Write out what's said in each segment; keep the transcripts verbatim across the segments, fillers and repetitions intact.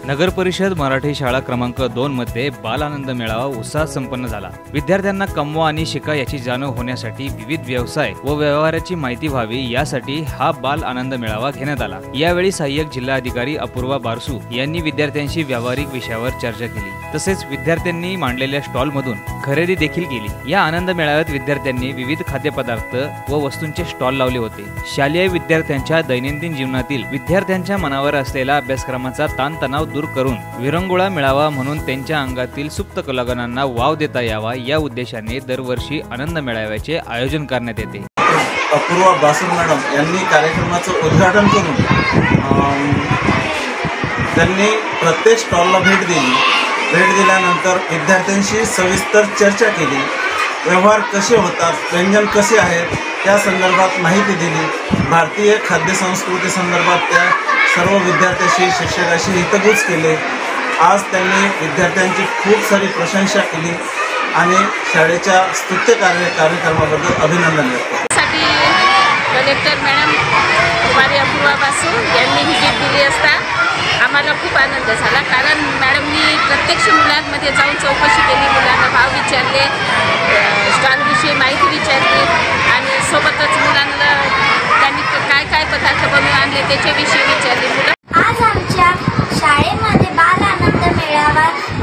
नगर परिषद मराठी शाळा क्रमांक दोन मध्ये बाल आनंद मेळावा उत्साहात संपन्न झाला। विद्यार्थ्यांना कमवा आणि शिका याची जाणीव होण्यासाठी विविध व्यवसाय व व्यवहाराची माहिती व्हावी यासाठी हा बाल आनंद मेळावा घेण्यात आला। यावेळी सहाय्यक जिल्हाधिकारी अपूर्वा बारसू यांनी विद्यार्थ्यांशी व्यावहारिक विषयावर चर्चा केली। तसेच विद्यार्थ्यांनी मांडलेल्या स्टॉल मधून खरेदी देखील केली। या आनंद मेळाव्यात विद्यार्थ्यांनी विविध खाद्यपदार्थ व वस्तूंचे स्टॉल लावले होते। शालेय विद्यार्थ्यांच्या दैनंदिन जीवनातील विद्यार्थ्यांच्या मनावर असलेला अभ्यासक्रमाचा ताणतणाव दूर करून विरंगुळा मिळावा म्हणून त्यांच्या अंगातील सुप्त कलागुणांना वाव देता यावा या उद्देशाने दरवर्षी आनंद मेळाव्याचे आयोजन करण्यात येते। अपूर्वा बारसू मॅडम यांनी कार्यक्रमाचं उद्घाटन करून त्यांनी प्रत्येक स्टॉलला भेट दिली। भेट दिल्यानंतर विद्यार्थ्यांशी सविस्तर चर्चा केली। व्यवहार कसे होतात, व्यंजन कसे आहेत त्या संदर्भात माहिती दिली। भारतीय खाद्य संस्कृती संदर्भात त्या सर्व विद्यार्थ्यांशी शिक्षकाशी हितगुज केले। आज त्यांनी विद्यार्थ्यांची खूप सारी प्रशंसा केली आणि शाळेच्या स्तुत्य कार्य कार्यक्रमाबद्दल अभिनंदन व्यक्त केले। कलेक्टर मॅडम कुमारी अपूर्वा बारसू यांनी व्हिजिट दिली असता आम्हाला खूप आनंद झाला, कारण मॅडमनी प्रत्यक्ष मुलांमध्ये जाऊन चौकशी केली, मुलांना भाव विचारले, स्टॉलविषयी माहिती विचारली आणि सोबतच मुलांना त्यांनी काय काय पदार्थ बनवून आणले त्याच्याविषयी विचारले। मुलं आज आमच्या शाळेमध्ये बाल आनंद मेळावा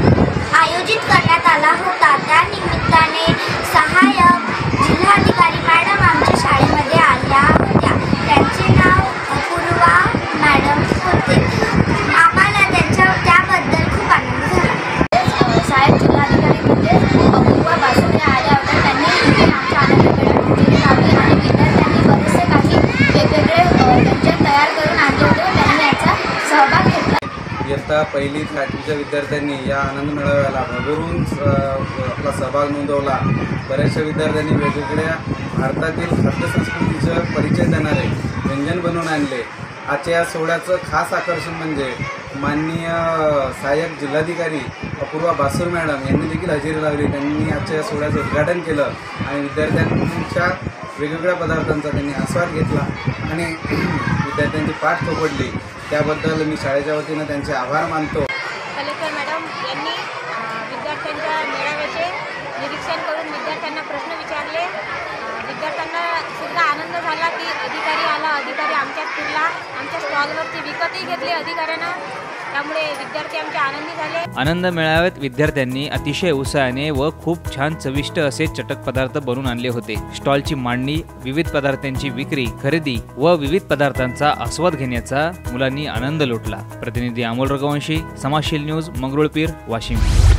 आयोजित करण्यात आला होता। त्या निमित्ताने सहाय्यक जिल्हाधिकारी मॅडम आमच्या शाळेमध्ये आल्या होत्या। त्यांचे नाव अपूर्वा मॅडम होते। आम्हाला त्यांच्या त्याबद्दल खूप आनंद झाला। सहाय्यक जिल्हाधिकारी म्हणजे अपूर्वा बारसू आल्या होत्या। त्यांनी आमच्या आनंद मेळाव्यात लावली आणि विद्यार्थ्यांनी बरेचसे काही वेगवेगळे व्यंजन तयार करून आणले होते। त्यांनी याचा सहभाग घेतला। इयत्ता पहिली ते आठवीच्या विद्यार्थ्यांनी या आनंद मेळाव्याला भरभरून आपला सहभाग नोंदवला। बऱ्याचशा विद्यार्थ्यांनी वेगवेगळ्या भारतातील खाद्यसंस्कृतीचा परिचय देणारे व्यंजन बनवून आणले। आजच्या या सोहळ्याचं खास आकर्षण म्हणजे माननीय सहाय्यक जिल्हाधिकारी अपूर्वा बारसू मॅडम यांनी देखील हजेरी लावली। त्यांनी आजच्या या सोहळ्याचं उद्घाटन केलं आणि विद्यार्थ्यांच्या वेगवेगळ्या पदार्थांचा त्यांनी आस्वाद घेतला आणि विद्यार्थ्यांची पाठ थोपडली। त्याबद्दल मी शाळेच्या वतीनं त्यांचे आभार मानतो। कलेक्टर मॅडम यांनी विद्यार्थ्यांच्या मेळाव्याचे निरीक्षण करून विद्यार्थ्यांना प्रश्न विचारले। विद्यार्थ्यांना सुद्धा आनंद झाला की अधिकारी आला, अधिकारी आमच्यात फिरला, आमच्या स्टॉलवरती विकतही घेतले अधिकाऱ्यानं, त्यामुळे विद्यार्थी आमचे आनंदी झाले। आनंद मेळाव्यात विद्यार्थ्यांनी अतिशय उत्साहाने व खूप छान चविष्ट असे चटक पदार्थ बनवून आणले होते। स्टॉलची मांडणी, विविध पदार्थांची विक्री, खरेदी व विविध पदार्थांचा आस्वाद घेण्याचा मुलांनी आनंद लुटला। प्रतिनिधी अमोल रघुवंशी, समाजशील न्यूज, मंगरुळपीर, वाशिम।